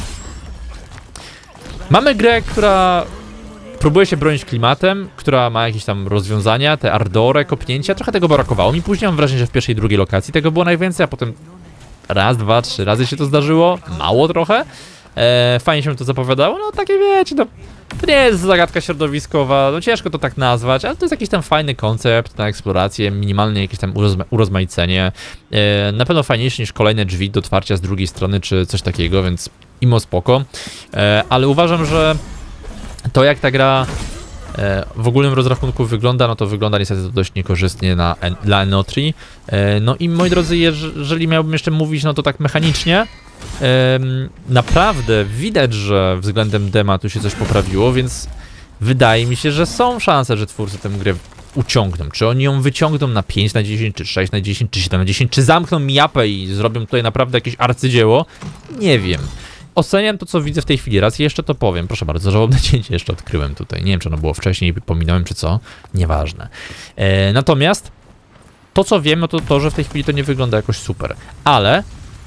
Mamy grę, która próbuje się bronić klimatem, która ma jakieś tam rozwiązania, te ardory, kopnięcia, trochę tego brakowało mi. Później mam wrażenie, że w pierwszej i drugiej lokacji tego było najwięcej, a potem raz, dwa, 3 razy się to zdarzyło, mało trochę. Fajnie się to zapowiadało, no takie wiecie, no, to nie jest zagadka środowiskowa, no ciężko to tak nazwać, ale to jest jakiś tam fajny koncept na eksplorację, minimalnie jakieś tam urozmaicenie. Na pewno fajniejsze niż kolejne drzwi do otwarcia z drugiej strony, czy coś takiego, więc imo spoko. Ale uważam, że to jak ta gra w ogólnym rozrachunku wygląda, no to wygląda niestety to dość niekorzystnie dla NO3. No i moi drodzy, jeżeli miałbym jeszcze mówić, no to tak mechanicznie, naprawdę widać, że względem dema tu się coś poprawiło, więc wydaje mi się, że są szanse, że twórcy tę grę uciągną. Czy oni ją wyciągną na 5 na 10, czy 6 na 10, czy 7 na 10, czy zamkną japę i zrobią tutaj naprawdę jakieś arcydzieło? Nie wiem. Oceniam to, co widzę w tej chwili. Raz jeszcze to powiem. Proszę bardzo, żałobne cięcie jeszcze odkryłem tutaj. Nie wiem, czy ono było wcześniej, pominąłem, czy co. Nieważne. Natomiast to, co wiem, no to to, że w tej chwili to nie wygląda jakoś super. Ale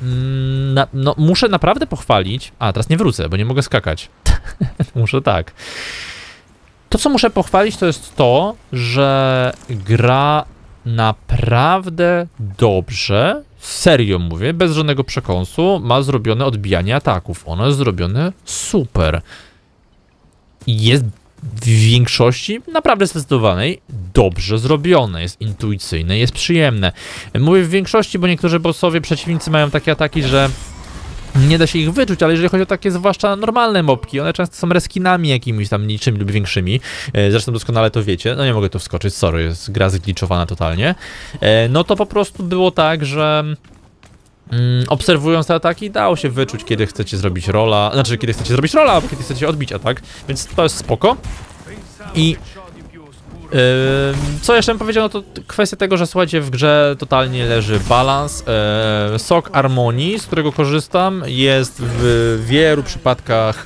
no, muszę naprawdę pochwalić... A, teraz nie wrócę, bo nie mogę skakać. Muszę tak. To, co muszę pochwalić, to jest to, że gra naprawdę dobrze, serio mówię, bez żadnego przekąsu, ma zrobione odbijanie ataków. Ono jest zrobione super. I jest w większości naprawdę zdecydowanej dobrze zrobione, jest intuicyjne, jest przyjemne. Mówię w większości, bo niektórzy bossowie, przeciwnicy mają takie ataki, że nie da się ich wyczuć, ale jeżeli chodzi o takie zwłaszcza normalne mobki, one często są reskinami jakimiś tam mniejszymi lub większymi, zresztą doskonale to wiecie, no nie mogę tu wskoczyć, sorry, jest gra zgliczowana totalnie, no to po prostu było tak, że obserwując te ataki dało się wyczuć, kiedy chcecie zrobić rola, znaczy kiedy chcecie zrobić rola, albo kiedy chcecie odbić atak, więc to jest spoko. I co jeszcze bym powiedział, no to kwestia tego, że słuchajcie, w grze totalnie leży balans. Sok Armonii, z którego korzystam, jest w wielu przypadkach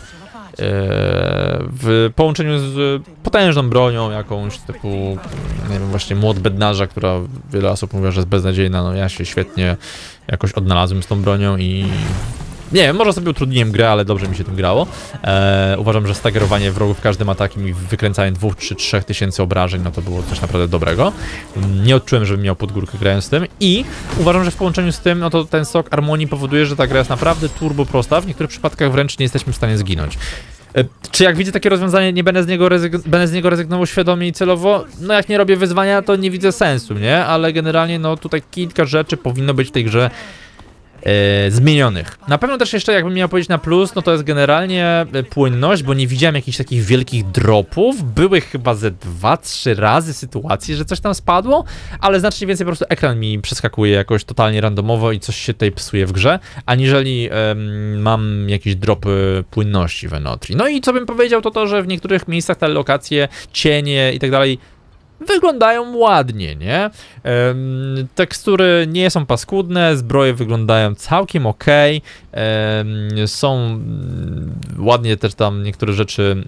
w połączeniu z potężną bronią jakąś typu, nie wiem, właśnie młot bednarza, która wiele osób mówi, że jest beznadziejna. No ja się świetnie jakoś odnalazłem z tą bronią i nie wiem, może sobie utrudniłem grę, ale dobrze mi się tym grało. Uważam, że staggerowanie wrogów każdym atakiem i wykręcanie 2 czy 3 tysięcy obrażeń, no to było coś naprawdę dobrego. Nie odczułem, żebym miał podgórkę grając z tym i uważam, że w połączeniu z tym, no to ten sok Armonii powoduje, że ta gra jest naprawdę turbo prosta, w niektórych przypadkach wręcz nie jesteśmy w stanie zginąć. Czy jak widzę takie rozwiązanie, nie będę z niego rezygnował świadomie i celowo? No jak nie robię wyzwania, to nie widzę sensu, nie? Ale generalnie, no tutaj kilka rzeczy powinno być w tej grze zmienionych. Na pewno też jeszcze, jakbym miał powiedzieć na plus, no to jest generalnie płynność, bo nie widziałem jakichś takich wielkich dropów. Były chyba ze 2-3 razy sytuacje, że coś tam spadło, ale znacznie więcej po prostu ekran mi przeskakuje jakoś totalnie randomowo i coś się tutaj psuje w grze, aniżeli mam jakieś dropy płynności w Enotri. No i co bym powiedział, to to, że w niektórych miejscach te lokacje, cienie i tak dalej wyglądają ładnie, nie? Tekstury nie są paskudne, zbroje wyglądają całkiem ok, są ładnie też tam niektóre rzeczy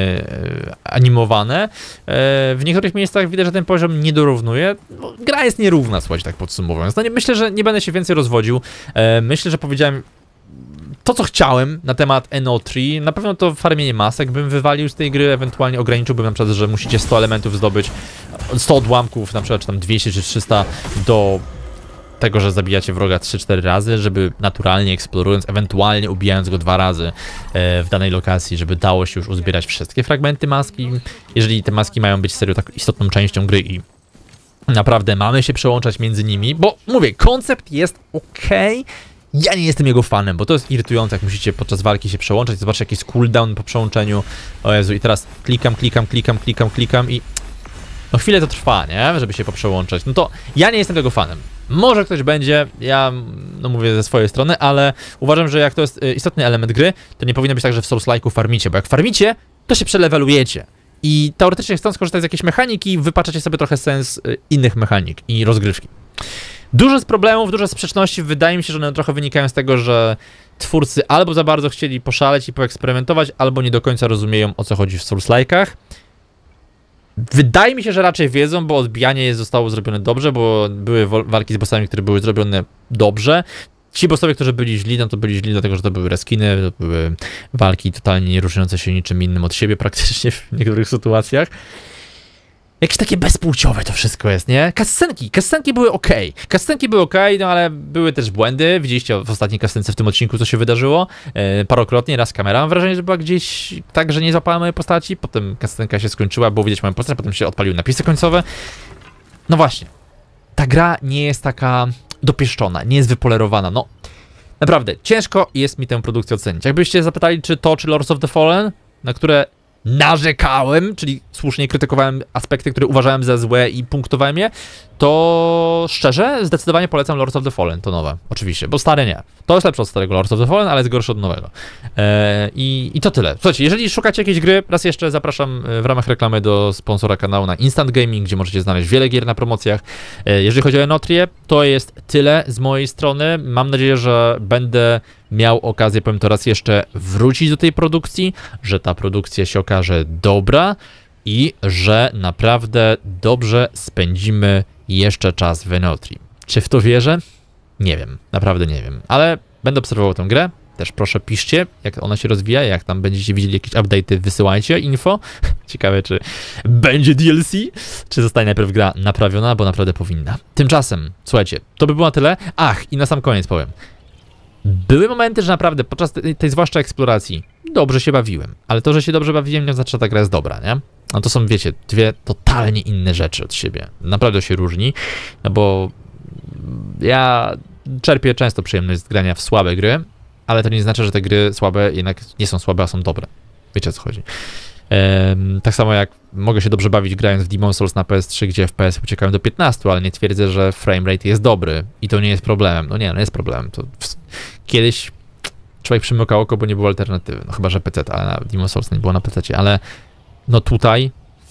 animowane. W niektórych miejscach widać, że ten poziom nie dorównuje. No, gra jest nierówna, słuchajcie, tak podsumowując. No, myślę, że nie będę się więcej rozwodził. Myślę, że powiedziałem to, co chciałem na temat Enotri. Na pewno to farmienie masek bym wywalił z tej gry, ewentualnie ograniczyłbym na przykład, że musicie 100 elementów zdobyć, 100 odłamków, na przykład czy tam 200 czy 300 do tego, że zabijacie wroga 3-4 razy, żeby naturalnie eksplorując, ewentualnie ubijając go 2 razy w danej lokacji, żeby dało się już uzbierać wszystkie fragmenty maski. Jeżeli te maski mają być serio tak istotną częścią gry i naprawdę mamy się przełączać między nimi, bo mówię, koncept jest ok. Ja nie jestem jego fanem, bo to jest irytujące, jak musicie podczas walki się przełączać, zobaczcie jaki jest cooldown po przełączeniu. O Jezu, i teraz klikam i no chwilę to trwa, nie? Żeby się poprzełączać. No to ja nie jestem tego fanem. Może ktoś będzie, ja no mówię ze swojej strony, ale uważam, że jak to jest istotny element gry, to nie powinno być tak, że w Souls-like'u farmicie, bo jak farmicie, to się przelewelujecie. I teoretycznie chcąc korzystać z jakiejś mechaniki, wypaczacie sobie trochę sens innych mechanik i rozgrywki. Dużo z problemów, dużo sprzeczności, wydaje mi się, że one trochę wynikają z tego, że twórcy albo za bardzo chcieli poszaleć i poeksperymentować, albo nie do końca rozumieją, o co chodzi w Souls-like'ach. Wydaje mi się, że raczej wiedzą, bo odbijanie zostało zrobione dobrze, bo były walki z bossami, które były zrobione dobrze. Ci bossowie, którzy byli źli, no to byli źli dlatego, że to były reskiny, to były walki totalnie nie różniące się niczym innym od siebie praktycznie w niektórych sytuacjach. Jakieś takie bezpłciowe to wszystko jest, nie? Cutscenki były ok. Cutscenki były ok, no ale były też błędy. Widzieliście w ostatniej cutscence w tym odcinku, co się wydarzyło. Parokrotnie, raz kamera, mam wrażenie, że była gdzieś tak, że nie złapała mojej postaci. Potem cutscenka się skończyła, było widać moją postać, potem się odpaliły napisy końcowe. No właśnie. Ta gra nie jest taka dopieszczona, nie jest wypolerowana, no. Naprawdę, ciężko jest mi tę produkcję ocenić. Jakbyście zapytali, czy to, czy Lords of the Fallen, na które narzekałem, czyli słusznie krytykowałem aspekty, które uważałem za złe i punktowałem je, to szczerze, zdecydowanie polecam Lords of the Fallen, to nowe, oczywiście, bo stare nie. To jest lepsze od starego Lords of the Fallen, ale jest gorsze od nowego. I to tyle. Słuchajcie, jeżeli szukacie jakiejś gry, raz jeszcze zapraszam w ramach reklamy do sponsora kanału na Instant Gaming, gdzie możecie znaleźć wiele gier na promocjach. Jeżeli chodzi o Enotrię, to jest tyle z mojej strony. Mam nadzieję, że będę miał okazję, powiem to raz jeszcze, wrócić do tej produkcji, że ta produkcja się okaże dobra i że naprawdę dobrze spędzimy jeszcze czas w Enotrii. Czy w to wierzę? Nie wiem, naprawdę nie wiem, ale będę obserwował tę grę. Też proszę piszcie, jak ona się rozwija, jak tam będziecie widzieli jakieś update'y, wysyłajcie info. Ciekawe, czy będzie DLC, czy zostanie najpierw gra naprawiona, bo naprawdę powinna. Tymczasem, słuchajcie, to by było na tyle. Ach, i na sam koniec powiem. Były momenty, że naprawdę podczas tej zwłaszcza eksploracji dobrze się bawiłem, ale to, że się dobrze bawiłem, nie znaczy, że ta gra jest dobra, nie? No to są, wiecie, dwie totalnie inne rzeczy od siebie. Naprawdę się różni, no bo ja czerpię często przyjemność z grania w słabe gry, ale to nie znaczy, że te gry słabe jednak nie są słabe, a są dobre. Wiecie, o co chodzi. Tak samo jak mogę się dobrze bawić grając w Demon's Souls na PS3, gdzie FPS uciekają do 15, ale nie twierdzę, że framerate jest dobry i to nie jest problemem. No nie, no jest problemem. To kiedyś człowiek przymykał oko, bo nie było alternatywy. No chyba, że PC, ale na Demon's Souls nie było na PC, ale no tutaj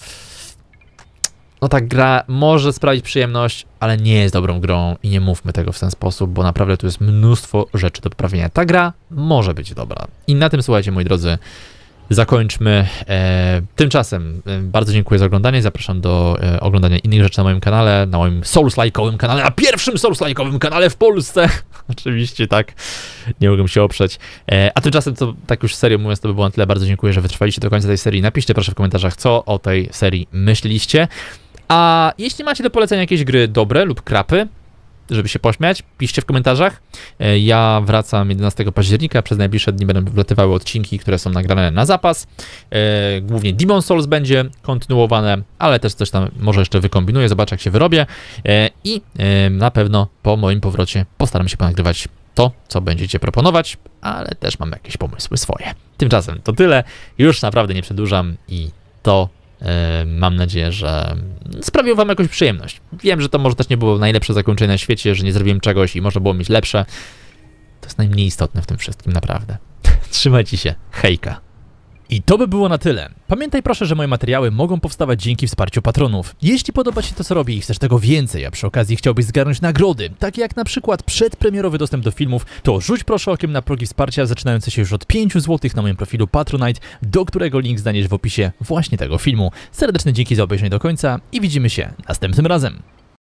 no ta gra może sprawić przyjemność, ale nie jest dobrą grą i nie mówmy tego w ten sposób, bo naprawdę tu jest mnóstwo rzeczy do poprawienia. Ta gra może być dobra. I na tym, słuchajcie, moi drodzy, zakończmy. Tymczasem bardzo dziękuję za oglądanie. Zapraszam do oglądania innych rzeczy na moim kanale, na moim Souls-like'owym kanale, na pierwszym Souls-like'owym kanale w Polsce. Oczywiście, tak. Nie mogę się oprzeć. A tymczasem, to tak już serio mówiąc, to by było na tyle. Bardzo dziękuję, że wytrwaliście do końca tej serii. Napiszcie proszę w komentarzach, co o tej serii myśliście. A jeśli macie do polecenia jakieś gry dobre lub krapy, żeby się pośmiać, piszcie w komentarzach. Ja wracam 11 października, przez najbliższe dni będą wlatywały odcinki, które są nagrane na zapas. Głównie Demon's Souls będzie kontynuowane, ale też coś tam może jeszcze wykombinuję, zobaczę jak się wyrobię. I na pewno po moim powrocie postaram się ponagrywać to, co będziecie proponować, ale też mam jakieś pomysły swoje. Tymczasem to tyle, już naprawdę nie przedłużam i to mam nadzieję, że sprawiło wam jakąś przyjemność. Wiem, że to może też nie było najlepsze zakończenie na świecie, że nie zrobiłem czegoś i można było mieć lepsze. To jest najmniej istotne w tym wszystkim, naprawdę. Trzymajcie się, hejka. I to by było na tyle. Pamiętaj proszę, że moje materiały mogą powstawać dzięki wsparciu patronów. Jeśli podoba Ci to, co robię i chcesz tego więcej, a przy okazji chciałbyś zgarnąć nagrody, takie jak na przykład przedpremierowy dostęp do filmów, to rzuć proszę okiem na progi wsparcia zaczynające się już od 5 zł na moim profilu Patronite, do którego link znajdziesz w opisie właśnie tego filmu. Serdeczne dzięki za obejrzenie do końca i widzimy się następnym razem.